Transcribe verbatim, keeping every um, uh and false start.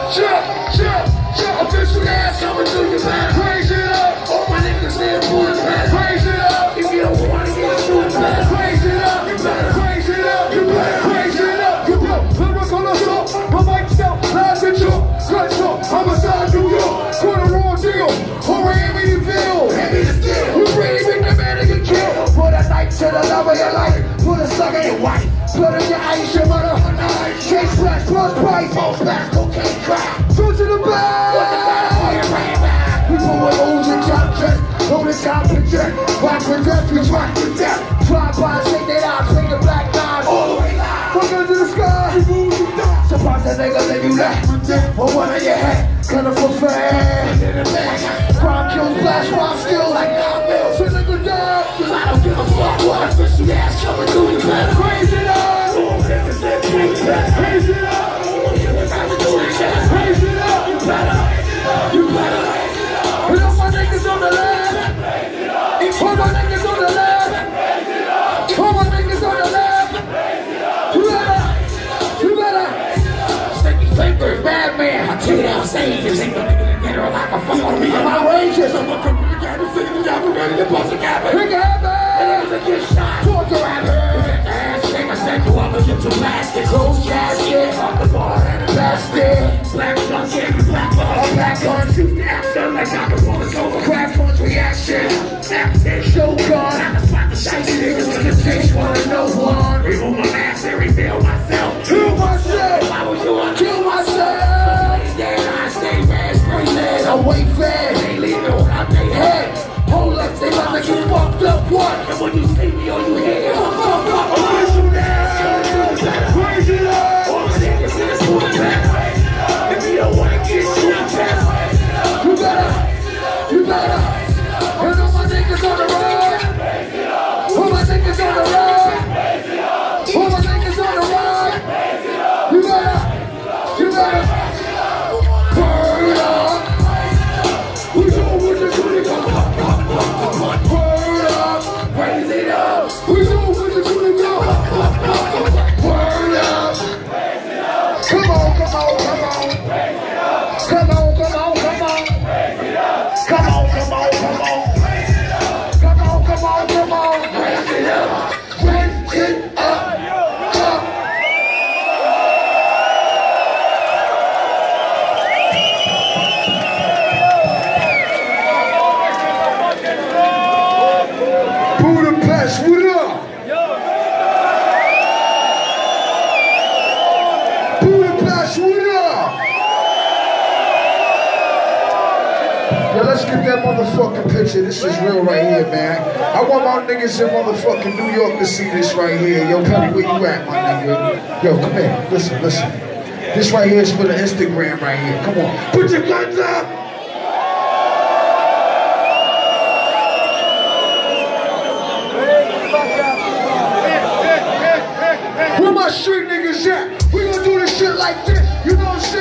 Jump, jump, jump. Official ass coming through your back. Raise it up. All my niggas there for the back. Raise it up. If you don't want to get short back. Raise it up. You better raise it up. You better raise it up. You better lyrical assault. My mic self, last and short. Cut short. Homicide, New York. Corner raw deal. Or Amityville. Heavy the steel. You ready with the man to get killed. Put a knife to the love of your life. Put a slug in your wife. Put in your ice, your mother, her knife. Chase flash, plus price. Most flash, cocaine crack. Two to the back. What the back? We pull with O's and top chest. Hold the top project. Rock with death, we rock with death. Fly by, shake that out, take the black knives. All the way live. Look into the sky. We move you down. Surprise that nigga, then you left. Or one on your head. Colorful fan. In the back. Crime kills, flash, rock still like nine mil. So nigga down. Cause I don't give a fuck what official ass coming through your back. Raise it up. Raise it up. Raise it up. Raise it up. You better. You better. And all my niggas on the left. All my niggas on the left. All my niggas on the left. You better. You better. Sticky fingers, bad man. I take down stages. Ain't no nigga get her like a fuck on me. I'm outrageous. I'm a criminal. You gotta see the job. I'm ready to bust a cabin. Pick a habit. And niggas get shot. Torture at her. We get the ass shake. I said you up against your plastic. Closed casket. On the bar and the basket. Black gun, candy, black gun. Black gun, shoot the action. Like I can pull us over. Crack punch reaction. Action, show gun. I can spot the shiny niggas in the chase. One and no one. Remove my mask and reveal myself. Kill myself. Why would you want to kill myself? Stay dead, I stay red. Spray dead. I wait fed. They leave it without their head. Hold up, they about to get fucked up. What? And when you see me, all you hear is official ass. Raise it up. All the niggas in this quarterback. If you don't want to get shot, you better. You better. And all my niggas on the road. All my niggas on the road. All my niggas on the road. You better. You better. Burn up. We do what you do to go. Burn up. Raise it up. We do what you do to go. Burn up. Come on, come on, come on. Come on, come on, come on. Come on, come on, come on. Come on, come on, come on. Raise it up. Raise it up. Budapest, what up? Budapest, what up? Yo, let's get that motherfucking picture. This is real right here, man. I want my niggas in motherfucking New York to see this right here. Yo, Perry, where you at, my nigga? Yo, come here. Listen, listen. This right here is for the Instagram right here. Come on. Put your guns up! Where my street niggas at? We gonna do this shit like this. You know what I'm saying?